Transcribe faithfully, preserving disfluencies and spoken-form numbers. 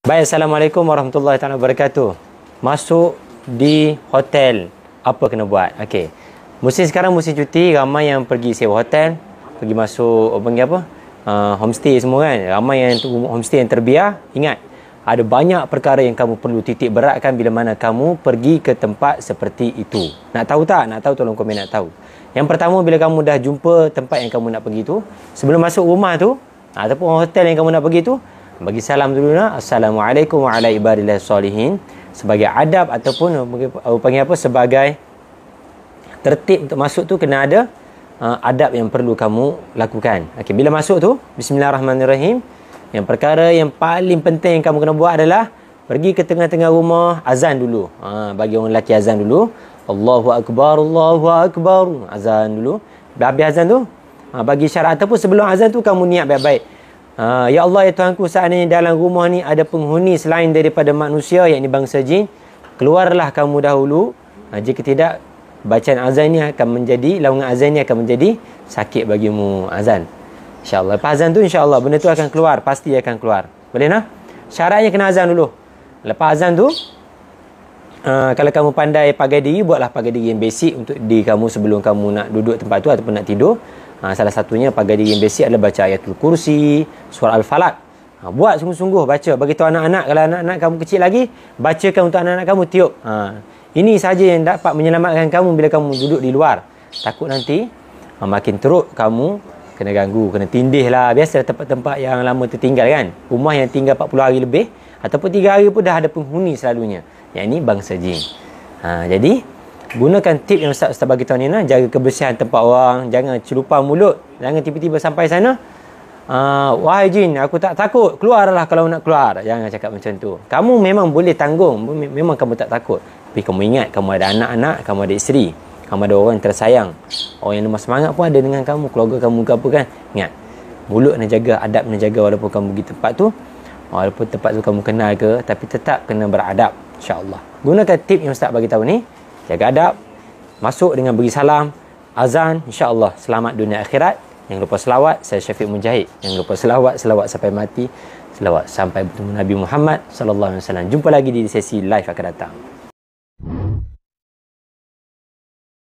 Baik, Assalamualaikum warahmatullahi taala wabarakatuh. Masuk di hotel, apa kena buat? Okey. Musim sekarang musim cuti, ramai yang pergi sewa hotel, pergi masuk apa panggil apa? Uh, homestay semua kan. Ramai yang homestay yang terbiar. Ingat, ada banyak perkara yang kamu perlu titik beratkan bila mana kamu pergi ke tempat seperti itu. Nak tahu tak? Nak tahu, tolong komen nak tahu. Yang pertama, bila kamu dah jumpa tempat yang kamu nak pergi tu, sebelum masuk rumah tu ataupun hotel yang kamu nak pergi tu, bagi salam dulu nak. Assalamualaikum warahmatullahi wabarakatuh solihin. Sebagai adab ataupun apa panggil apa, sebagai tertib untuk masuk tu, kena ada uh, adab yang perlu kamu lakukan. Okey, bila masuk tu, bismillahirrahmanirrahim. Yang perkara yang paling penting yang kamu kena buat adalah pergi ke tengah-tengah rumah, azan dulu. Ha, bagi orang lelaki azan dulu. Allahu akbar, Allahu akbar. Azan dulu. Dah habis azan tu, ha, bagi syarat ataupun sebelum azan tu kamu niat baik-baik. Uh, ya Allah, ya Tuhanku, seandainya dalam rumah ni ada penghuni selain daripada manusia, yakni bangsa jin, keluarlah kamu dahulu. Uh, jika tidak, bacaan azan ni akan menjadi, laungan azan ni akan menjadi sakit bagimu. Azan, InsyaAllah. Lepas azan tu, InsyaAllah benda tu akan keluar. Pasti akan keluar. Boleh nak? Syaratnya kena azan dulu. Lepas azan tu, uh, kalau kamu pandai pakai diri, buatlah pakai diri yang basic untuk diri kamu sebelum kamu nak duduk tempat tu ataupun nak tidur. Ha, salah satunya pakai diri yang basic adalah baca ayatul kursi, surah Al-Falaq. Ha, buat sungguh-sungguh baca. Bagi tahu anak-anak, kalau anak-anak kamu kecil lagi, bacakan untuk anak-anak kamu, tiup. Ha, ini sahaja yang dapat menyelamatkan kamu bila kamu duduk di luar. Takut nanti ha, makin teruk kamu kena ganggu, kena tindih lah. Biasa tempat-tempat yang lama tertinggal kan. Rumah yang tinggal empat puluh hari lebih ataupun tiga hari pun dah ada penghuni selalunya. Yang ini bangsa jin. Ha, jadi gunakan tip yang Ustaz-Ustaz bagi tahu ni nah, jaga kebersihan tempat orang, jangan celupang mulut, jangan tiba-tiba sampai sana, uh, wahai jin, aku tak takut, keluarlah kalau nak keluar. Jangan cakap macam tu. Kamu memang boleh tanggung, memang kamu tak takut, tapi kamu ingat kamu ada anak-anak, kamu ada isteri, kamu ada orang yang tersayang, orang yang lemah semangat pun ada dengan kamu, keluarga kamu ke apa kan. Ingat, mulut nak jaga, adab nak jaga, walaupun kamu pergi tempat tu, walaupun tempat tu kamu kenal ke, tapi tetap kena beradab, insya-Allah. Gunakan tip yang Ustaz bagi tahu ni. Jaga adab, masuk dengan beri salam, azan, insya-Allah selamat dunia akhirat. Jangan lupa selawat, saya Syafiq Mujahid. Jangan lupa selawat, selawat sampai mati, selawat sampai bertemu Nabi Muhammad sallallahu alaihi wasallam. Jumpa lagi di sesi live akan datang.